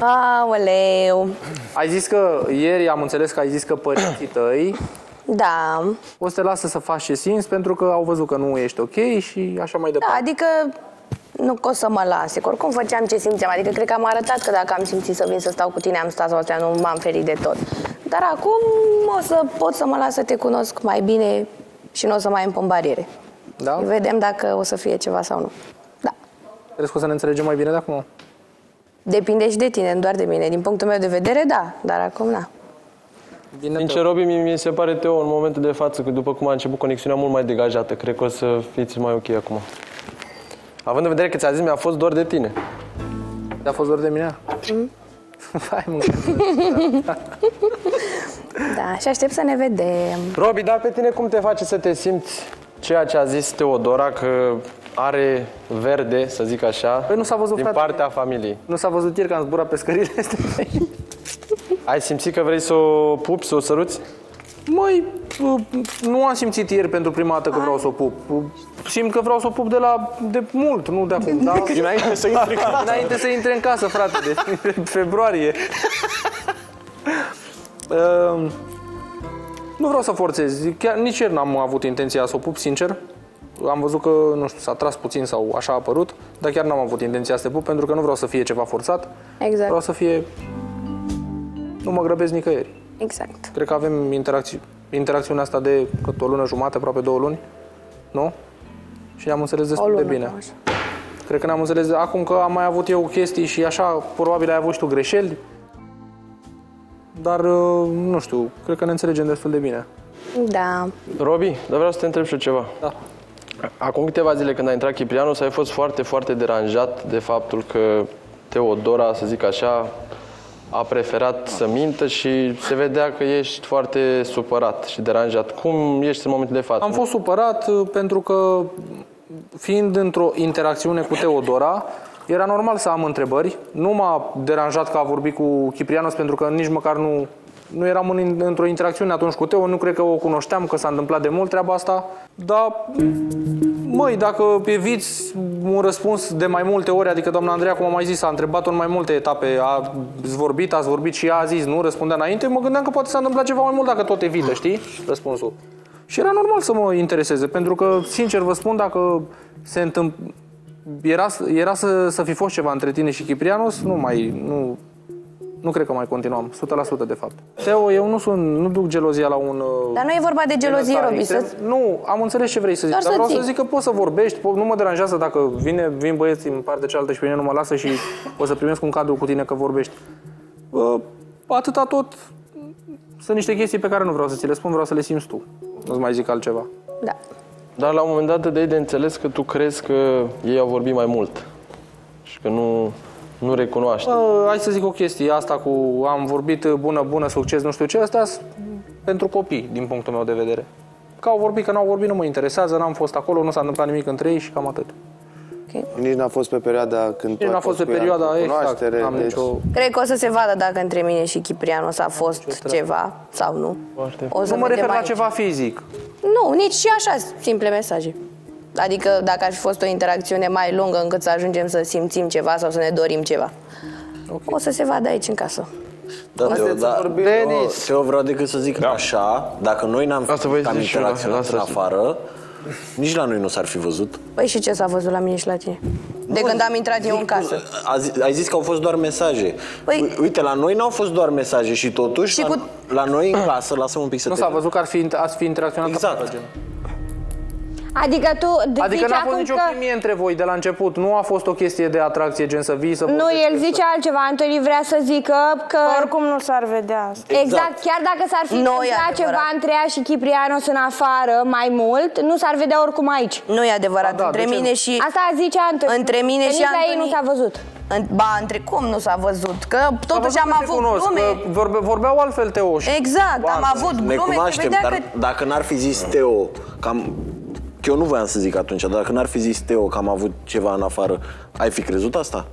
Aoleu. Ai zis că, ieri am înțeles că ai zis că părinții tăi Da. o să te lasă să faci ce simți pentru că au văzut că nu ești ok și așa mai departe. Da, adică nu că o să mă lase, că oricum făceam ce simțeam. Adică cred că am arătat că dacă am simțit să vin să stau cu tine, am stat sau astea, nu m-am ferit de tot. Dar acum o să pot să mă las să te cunosc mai bine și nu o să mai împun bariere. Da? Vedem dacă o să fie ceva sau nu. Da. Crezi că o să ne înțelegem mai bine de acum? Depinde și de tine, nu doar de mine. Din punctul meu de vedere, da, dar acum na. Bine, Sincer, Robi, mi se pare, Teo, în momentul de față, că după cum a început conexiunea mult mai degajată, cred că o să fiți mai ok acum. Având în vedere că ți-a zis, mi-a fost doar de tine. Te-a fost doar de mine? Hai, mă. Da, și aștept să ne vedem. Robi, dar pe tine cum te face să te simți ceea ce a zis Teodora, că are verde, să zic așa, Păi nu s-a văzut, din frate. partea familiei? Nu s-a văzut ieri că am zburat pe scările astea? Ai simțit că vrei să o pupi, să o săruți? Măi, nu am simțit ieri pentru prima dată că vreau să o pup. Simt că vreau să o pup de mult, nu de acum. Da? Înainte să intri. Înainte să intre în casă, frate, de februarie. Nu vreau să forțez. Chiar nici ieri n-am avut intenția să o pup, sincer. Am văzut că, nu știu, s-a tras puțin sau așa a apărut, dar chiar n-am avut intenția să te pup pentru că nu vreau să fie ceva forțat. Exact. Vreau să fie... Nu mă grăbesc nicăieri. Exact. Cred că avem interacțiunea asta de cât o lună jumate, aproape 2 luni, nu? Și ne-am înțeles destul de bine. Așa. Cred că ne-am înțeles. Acum că am mai avut eu chestii și așa, probabil ai avut și tu greșeli, dar nu știu, cred că ne înțelegem destul de bine. Da. Robi, dar vreau să te întreb și eu ceva. Da. Acum câteva zile când a intrat Ciprianus, ai fost foarte, foarte deranjat de faptul că Teodora, să zic așa, a preferat să mintă și se vedea că ești foarte supărat și deranjat. Cum ești în momentul de față? Am fost supărat pentru că, fiind într-o interacțiune cu Teodora, era normal să am întrebări. Nu m-a deranjat că a vorbit cu Ciprianos, pentru că nici măcar nu eram într-o interacțiune atunci cu Teo, nu cred că o cunoșteam, că s-a întâmplat de mult treaba asta. Dar, măi, dacă eviți un răspuns de mai multe ori, adică doamna Andreea, cum am mai zis, a întrebat-o în mai multe etape, ați vorbit și ea a zis, nu, răspundea înainte, mă gândeam că poate s-a întâmplat ceva mai mult dacă tot evită, știi, răspunsul. Și era normal să mă intereseze, pentru că, sincer vă spun, dacă se întâmplă, era să fi fost ceva între tine și Ciprianos, nu cred că mai continuam, 100% de fapt. Teo, eu nu duc gelozia la un... Dar nu e vorba de gelozie, Robi. Nu, am înțeles ce vrei să zici, dar vreau să zic că poți să vorbești, nu mă deranjează dacă vin băieții în partea cealaltă și pe mine nu mă lasă și o să primesc un cadru cu tine că vorbești. Atâta tot, sunt niște chestii pe care nu vreau să ți le spun, vreau să le simți tu. Nu-ți mai zic altceva. Da. Dar la un moment dat dai de înțeles că tu crezi că ei au vorbit mai mult și că nu recunoaște. Hai să zic o chestie, asta cu am vorbit bună, succes, nu știu ce, astea pentru copii, din punctul meu de vedere. Că au vorbit, că n-au vorbit, nu mă interesează, n-am fost acolo, nu s-a întâmplat nimic între ei și cam atât. Okay. Nici n-a fost pe perioada când Nici n-a fost pe perioada, exact, am deci... nicio... Cred că o să se vadă dacă între mine și Ciprianos a fost ceva sau nu. O să Nu mă refer la aici. ceva fizic. Nu, nici și așa, simple mesaje. Adică dacă ar fi fost o interacțiune mai lungă încât să ajungem să simțim ceva sau să ne dorim ceva. Okay. O să se vadă aici în casă. Da, Teo, vreau decât să zic așa, dacă noi n-am interacționat în afară, nici la noi nu s-ar fi văzut. Păi și ce s-a văzut la mine și la tine? De când am intrat eu în casă. Ai zis că au fost doar mesaje. Păi, uite, la noi n-au fost doar mesaje și totuși și la noi în clasă, lasă-mă un pic să nu s-a văzut că ați fi interacționat. Exact. Adică tu adică n-a fost nicio că... chimie între voi de la început. Nu a fost o chestie de atracție, gen să vii, să... Nu, el zice altceva. Antoni vrea să zică că... Oricum nu s-ar vedea asta. Exact. Chiar dacă s-ar fi întâmplat ceva între ea și Ciprianos în afară, mai mult, nu s-ar vedea oricum aici. Nu e adevărat. Între mine și... Asta zice Antoni. Între mine și Antoni. ei nu s-a văzut. Ba, între cum nu s-a văzut? Că totuși am avut glume. Vorbeau altfel Teo. Exact, am avut glume. Ne cunoaștem, dar dacă n-ar fi zis Teo că eu nu voiam să zic atunci, dar dacă n-ar fi zis Teo că am avut ceva în afară, ai fi crezut asta?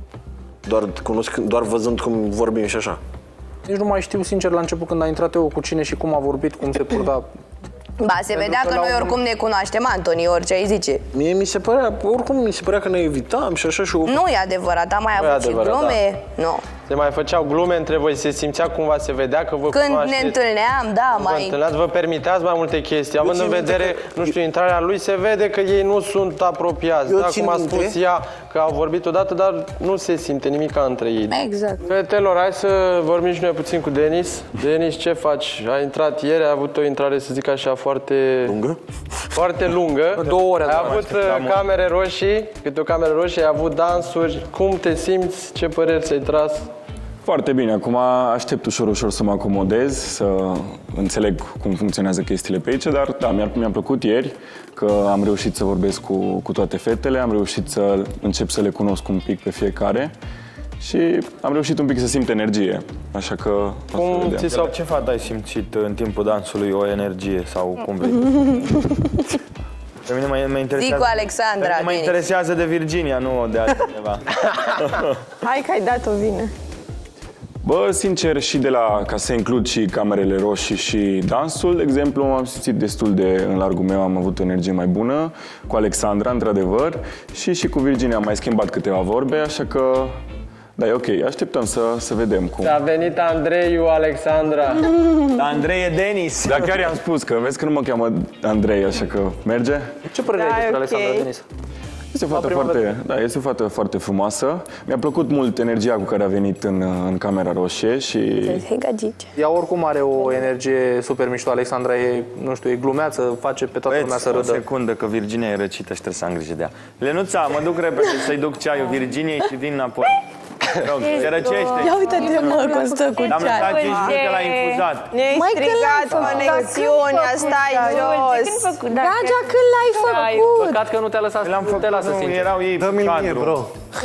Doar văzând cum vorbim și așa. Nici nu mai știu, sincer, la început când a intrat Teo cu cine și cum a vorbit, cum se purta. Ba, se vedea că noi oricum ne cunoaștem, Antoni, orice ai zice. Mie mi se părea că ne evitam și așa și... Nu e adevărat, am mai avut și glume. Nu. Se mai făceau glume între voi, se simțea cumva, se vedea că vă Când cunoașteți. ne întâlneam, da, Vă permiteați mai multe chestii, având în vedere, nu știu, intrarea lui, se vede că ei nu sunt apropiați. Da, cum a spus ea, că au vorbit odată, dar nu se simte nimica între ei. Exact. Fetelor, hai să vorbim și noi puțin cu Denis. Denis, ce faci? Ai intrat ieri, ai avut o intrare, să zic așa, foarte... Lungă? Foarte lungă. 2 ore. Ai avut camere roșii, câte o cameră roșie, ai avut dansuri. Cum te simți? Ce păreri ți-ai tras? Foarte bine. Acum aștept ușor să mă acomodez, să înțeleg cum funcționează chestiile pe aici, dar da, mi-a plăcut ieri că am reușit să vorbesc cu toate fetele, am reușit să încep să le cunosc un pic pe fiecare și am reușit un pic să simt energie, așa că o să vedem. Sau ce fată ai simțit în timpul dansului, o energie sau cum vrei? Pe mine mă interesează. Zic cu Alexandra. Mă interesează de Virginia, nu de altcineva. Hai că ai dat-o, vine. Bă, sincer, și ca să includ și camerele roșii și dansul, de exemplu, m-am simțit destul de în largul meu, am avut o energie mai bună cu Alexandra, într-adevăr, și cu Virginia am mai schimbat câteva vorbe, așa că da, e ok. Așteptăm să vedem cum. A venit Andreiu, Alexandra. Andrei e Denis. Dar chiar i-am spus că vezi că nu mă cheamă Andrei, așa că merge? Ce părere ai despre Alexandra, Denis? Este o fată foarte frumoasă. Mi-a plăcut mult energia cu care a venit în Camera Roșie și... Ea oricum are o energie super mișto. Alexandra e, nu știu, e glumeață, face pe toată lumea să râdă. O secundă, că Virginia e răcită și trebuie să am grijă de ea. Lenuța, mă duc repede să-i duc ceaiul Virginiei și vin înapoi. Rog, se răcește. Ia uite-te, mă, cum stă cu Am lăsat 5 minute la infuzat. Ne-ai strigat conexiunea, stai jos. Gagea, când l-ai făcut? Păcat că nu te-a lăsat, nu te lasă sincer. Erau ei pe cadru. bro.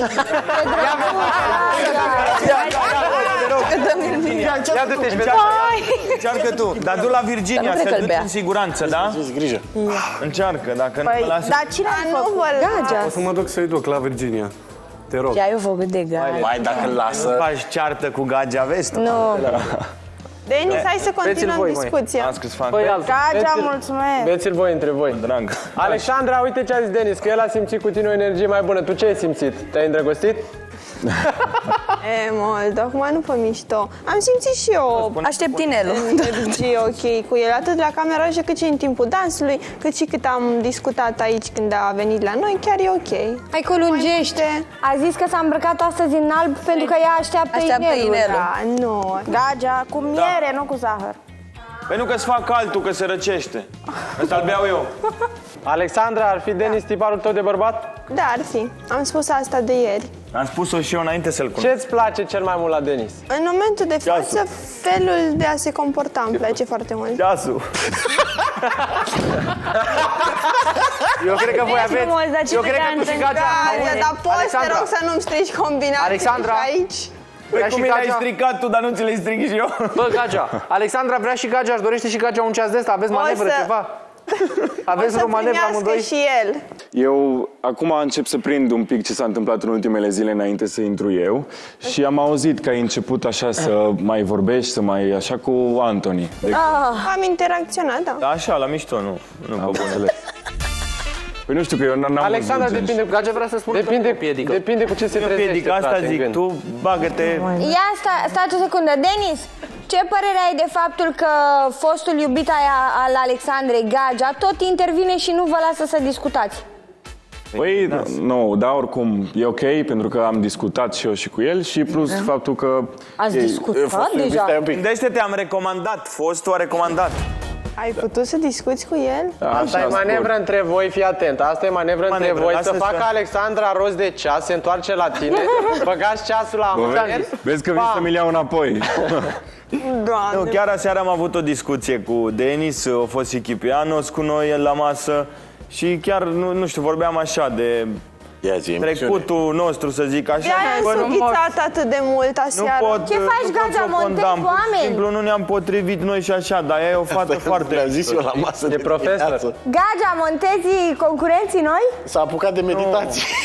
Ia du-te și Încearcă tu, dar du la Virginia, să te duci în siguranță, da? Grijă. Încearcă, dacă nu mă lasă. Dar cine a făcut? Gagea. O să mă duc să-i duc la Virginia. Te rog. Ce ai făcut de Gagea? Mai dacă lasă... Faci ceartă cu Gagea, vezi tu? Nu. Denis, hai să continuăm discuția. Gagea, mulțumesc. Beți-l voi între voi. Drag. Alexandra, uite ce a zis Denis, că el a simțit cu tine o energie mai bună. Tu ce ai simțit? Te-ai îndrăgostit? E mult, acum nu pe mișto. Am simțit și eu Aștept inelul. energie ok cu el, atât la camera așa cât și în timpul dansului, cât și cât am discutat aici când a venit la noi, chiar e ok. Hai că lungește. A zis că s-a îmbrăcat astăzi în alb pentru că ea așteaptă inelul. Da, nu. Gagea cu miere, nu cu zahăr. Pentru că-ți fac altul, că se răcește. Ăsta-l beau eu. Alexandra, ar fi Denis tiparul tău de bărbat? Da, ar fi. Am spus asta de ieri. Am spus-o și eu înainte să-l cunosc. Ce-ți place cel mai mult la Denis? În momentul de față, felul de a se comporta îmi place foarte mult. Ceasul. Eu cred că voi aveți... Eu cred că tu și Gagea... Dar poți, te rog, să nu-mi strici combinații Alexandra. aici? Păi cum mi l-ai stricat tu, dar nu ți le stric și eu? Bă, Gagea, Alexandra vrea și Gagea, își dorește și Gagea un ceas de ăsta. Aveți manevră, ceva? Aveți vreo manevră amândoi? Și el. Eu acum încep să prind un pic ce s-a întâmplat în ultimele zile înainte să intru eu și am auzit că ai început așa să mai vorbești, să mai așa cu Anthony. Am interacționat, da. Da, așa, la mișto, nu pe bune. Păi nu știu că eu n-am Alexandra, depinde, Gagea vrea să spună Depinde cu ce se trezește. Asta zic, tu bagă-te... Ia, stai o secundă. Denis, ce părere ai de faptul că fostul iubit al Alexandrei, Gagea, tot intervine și nu vă lasă să discutați? Păi, nu, da, oricum e ok, pentru că am discutat și eu și cu el și plus faptul că... Ați discutat deja? Gândește-te, am recomandat, fostul a recomandat. Ai putut să discuți cu el? Asta e manevră între voi, fii atent. Asta e manevră între voi, să facă Alexandra rost de ceas, se întoarce la tine, băgați ceasul la mână. Vezi că vin să-mi iau înapoi. Nu, chiar aseară am avut o discuție cu Denis, a fost și Chiprianos cu noi la masă și chiar, nu știu, vorbeam așa de trecutul nostru, să zic așa. De-aia am sughițat atât de mult aseară. Ce faci, Gagea, montezi cu oameni? Simplu nu ne-am potrivit noi și așa, dar ea e o fată foarte... Le-am zis eu la masă de profesor. Gagea, montezi concurenții noi? S-a apucat de meditație.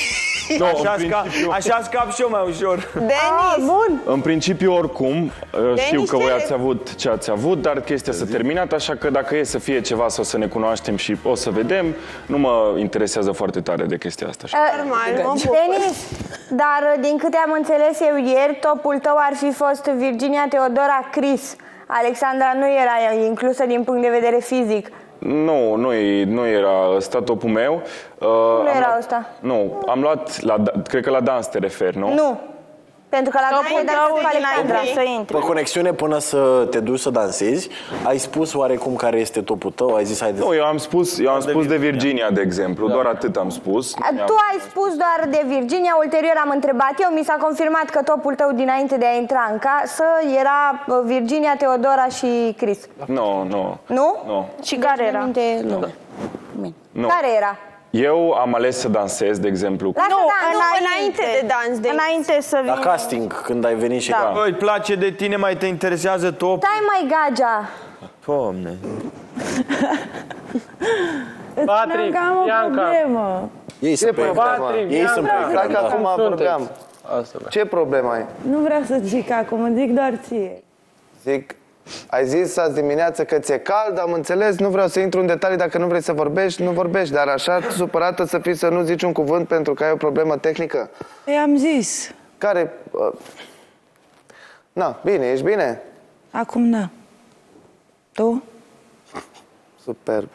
Așa scap și eu mai ușor. Denis! Bun! În principiu, oricum, știu că voi ați avut ce ați avut, dar chestia s-a terminat, așa că dacă e să fie ceva sau să ne cunoaștem și o să vedem, nu mă interesează foarte tare de chestia asta. Denis, dar din câte am înțeles eu ieri, topul tău ar fi fost Virginia, Teodora, Chris. Alexandra nu era inclusă din punct de vedere fizic. Nu era ăsta topul meu. Nu era ăsta? Nu, am luat, cred că la dans te referi, nu? Nu. Pentru că la dans Pe conexiune până să te duci să dansezi, ai spus oarecum care este topul tău? Ai zis, haideți. Nu, eu am spus de Virginia, de exemplu, doar atât am spus. Tu ai spus doar de Virginia, ulterior am întrebat eu, mi s-a confirmat că topul tău dinainte de a intra în casă era Virginia, Teodora și Chris. Nu. Nu? Și care era? Nu. Care era? Eu am ales să dansez, de exemplu. Înainte de dans. Înainte să vin. La casting, când ai venit și Îi place de tine, mai te interesează topul? Stai mai, Gagea. Doamne. Patrick, Bianca. Ei sunt pe Patrick, acum vorbeam. Ce problemă ai? Nu vreau să zic acum, zic doar ție. Zic, ai zis azi dimineață că ți-e cald, am înțeles, nu vreau să intru în detalii, dacă nu vrei să vorbești, nu vorbești, dar așa supărată să fii să nu zici un cuvânt pentru că ai o problemă tehnică? I-am zis. Care? Na, bine, ești bine? Acum da. Tu? Superb.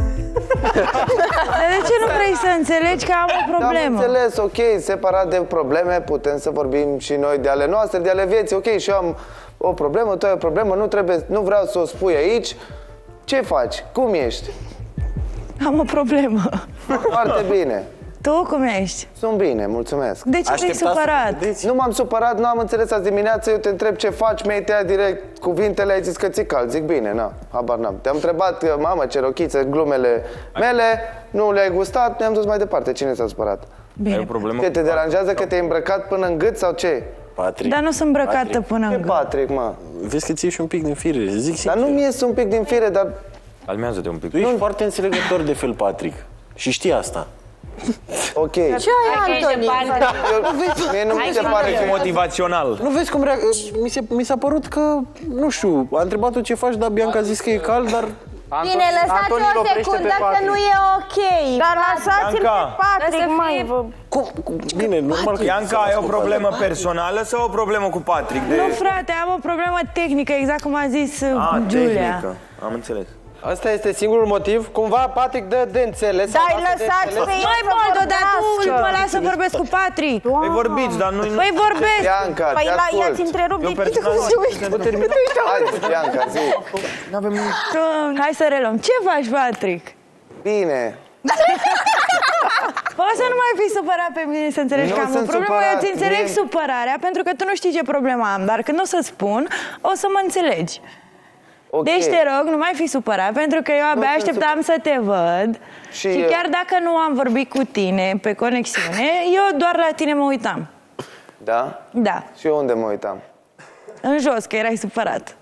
Dar de ce nu vrei să înțelegi că am o problemă? Am înțeles, ok, separat de probleme, putem să vorbim și noi de ale noastre, de ale vieții, ok, și eu am o problemă, tu ai o problemă, nu vreau să o spui aici. Ce faci? Cum ești? Am o problemă. Foarte bine. Tu cum ești? Sunt bine, mulțumesc. De ce te-ai supărat? Nu m-am supărat, nu am înțeles azi dimineață, eu te întreb ce faci, mi-ai tăiat direct cuvintele, ai zis că ți-e cald. Zic bine, na, habar n-am. Te-am întrebat, mamă, ce rochiță, glumele mele, nu le-ai gustat, ne-am dus mai departe. Cine s-a supărat? Bine. Ai o problemă? Ce, te deranjează că te-ai îmbrăcat până în gât sau ce? Patrick. Dar nu sunt îmbrăcată până în Ce gât. Patrick, mă? Vezi că ți ieși un pic din fire, zic sincer. Dar nu mi ies un pic din fire, dar... Calmează-te un pic. Tu ești foarte înțelegător de fel, Patrick. Și știi asta. Ok. Ce ai, Antoni? Mie nu mi se pare că... Motivațional. Nu vezi cum mi s-a părut că, nu știu, a întrebat-o ce faci, dar Bianca a zis că e cald, dar... Bine, lăsați o secundă că nu e ok. Dar lăsați-l pe Patrick, mai. Cum? Bine, normal că... Bianca, ai o problemă personală sau o problemă cu Patrick? Nu, frate, am o problemă tehnică, exact cum a zis Giulia. Tehnică. Am înțeles. Asta este singurul motiv? Cumva Patrick dă de înțeles. Dar lăsați pe ei. Mai Boldo, dar tu mă las să vorbesc cu Patrick. Păi vorbiți, dar nu... Păi vorbesc. Bianca, Păi te ascult. i-ați întrerupt de Hai, Bianca, zi. Hai să reluăm. Ce faci, Patrick? Bine. Poți să nu mai fii supărat pe mine, să înțelegi Nu că am o sunt problemă. supărat. Eu îți înțeleg Mie- supărarea, pentru că tu nu știi ce problemă am. Dar când o să spun, o să mă înțelegi. Ok. Deci te rog, nu mai fi supărat, pentru că eu abia sunt așteptam să te văd. Și Și eu- chiar dacă nu am vorbit cu tine pe conexiune, eu doar la tine mă uitam. Da? Da, Și eu unde mă uitam? în jos, că erai supărat.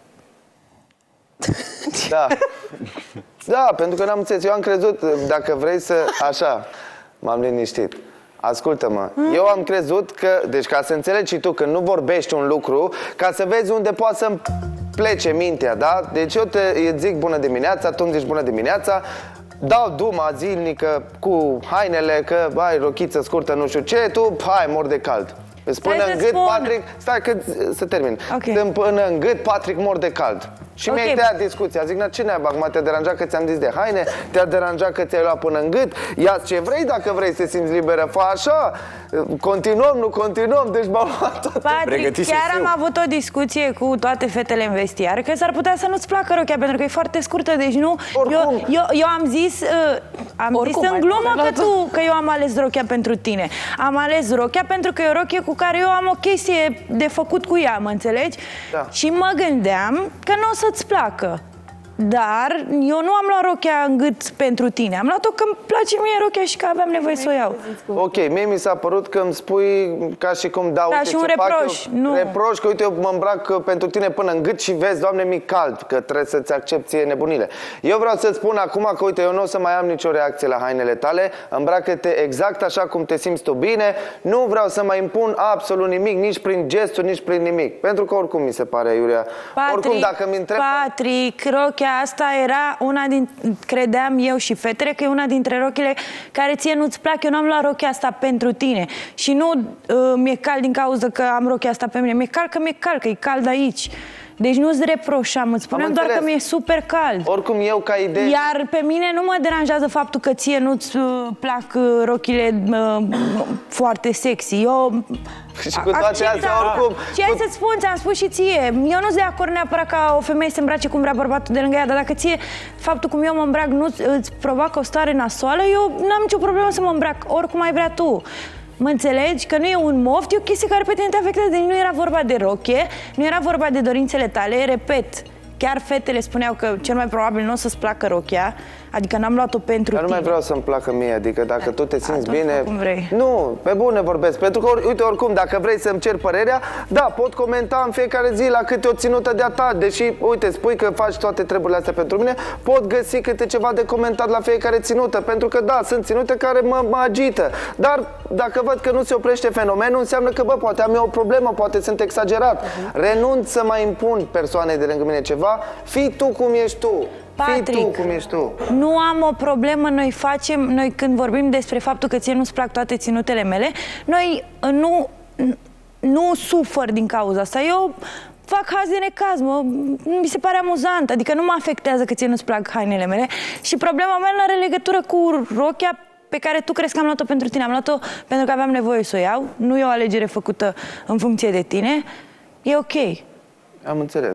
Da. Da, pentru că n-am înțeles. Eu am crezut, dacă vrei să... Așa, m-am liniștit. Ascultă-mă, eu am crezut că, deci ca să înțelegi și tu, când nu vorbești un lucru, ca să vezi unde poate să-mi plece mintea, da? Deci eu îți zic bună dimineața, tu îmi zici bună dimineața, dau duma zilnică cu hainele, că ai rochiță scurtă, nu știu ce, tu, hai, mor de cald. Îți până Stai în să gât, spun. Patrick, stai că să termin. Ok. Până în gât, Patrick, mor de cald. Și Ok. mi-ai tăiat discuția. Zic, na, ce naiba, acum te-a deranjat că ți-am zis de haine, te-a deranjat că ți-ai luat până în gât, ia ce vrei dacă vrei să te simți liberă, fă așa, continuăm, nu continuăm, deci m-am luat tot. Patrick, chiar am avut o discuție cu toate fetele în vestiar, că s-ar putea să nu-ți placă rochia, pentru că e foarte scurtă, deci nu... Eu am zis, zis în glumă că eu am ales rochia pentru tine. Am ales rochia pentru că e o rochie cu care eu am o chestie de făcut cu ea, mă înțelegi? Da. Și mă gândeam că nu o să-ți placă. Dar eu nu am luat rochia în gât pentru tine. Am luat-o că îmi place mie rochia și că aveam nevoie să o iau. Ok, mie mi s-a părut că îmi spui ca și cum da, uite și un ce reproș. fac eu. Nu. Reproș că uite eu mă îmbrac pentru tine până în gât și vezi, Doamne, mi cald, că trebuie să-ți accepti nebunile. Eu vreau să-ți spun acum că uite, eu nu o să mai am nicio reacție la hainele tale, îmbracă-te exact așa cum te simți tu bine, nu vreau să mai impun absolut nimic, nici prin gesturi, nici prin nimic. Pentru că oricum mi se pare, Iulia, oricum dacă mi întreb... Patrick, rochia asta era una din, credeam eu și fetele, că e una dintre rochile care ție nu-ți plac. Eu n-am luat rochia asta pentru tine. Și nu mi-e cald din cauza că am rochia asta pe mine. Mi-e cald că mi-e cald, că e cald aici. Deci nu-ți reproșam, îți spuneam doar că mi-e super cald. Oricum eu ca idee... Iar pe mine nu mă deranjează faptul că ție nu-ți plac rochile foarte sexy. Eu și cu toate astea, oricum... Și hai să-ți spun, ți-am spus și ție, eu nu-s de acord neapărat ca o femeie să se îmbrace cum vrea bărbatul de lângă ea, dar dacă ție faptul cum eu mă îmbrac nu îți provoacă o stare nasoală, eu n-am nicio problemă să mă îmbrac oricum ai vrea tu. Mă înțelegi? Că nu e un moft, e o chestie care pe tine te afectează. Deci nu era vorba de rochie, nu era vorba de dorințele tale. Repet, chiar fetele spuneau că cel mai probabil nu o să-ți placă rochia, adică n-am luat-o pentru tine. Nu mai vreau să-mi placă mie, adică dacă tu te simți bine... Cum vrei. Nu, pe bune vorbesc, pentru că, uite, oricum, dacă vrei să-mi cer părerea, da, pot comenta în fiecare zi la câte o ținută de-a ta, deși, uite, spui că faci toate treburile astea pentru mine, pot găsi câte ceva de comentat la fiecare ținută, pentru că, da, sunt ținute care mă agită, dar dacă văd că nu se oprește fenomenul, înseamnă că, bă, poate am eu o problemă, poate sunt exagerat. Renunț să mai impun persoanei de lângă mine ceva, fii tu cum ești tu. Patrick, cum ești tu. Nu am o problemă, noi când vorbim despre faptul că ție nu-ți plac toate ținutele mele, noi nu sufăr din cauza asta. Eu fac haz de necaz, mi se pare amuzant, adică nu mă afectează că ție nu-ți plac hainele mele și problema mea nu are legătură cu rochia pe care tu crezi că am luat-o pentru tine. Am luat-o pentru că aveam nevoie să o iau, nu e o alegere făcută în funcție de tine, e ok. Am înțeles.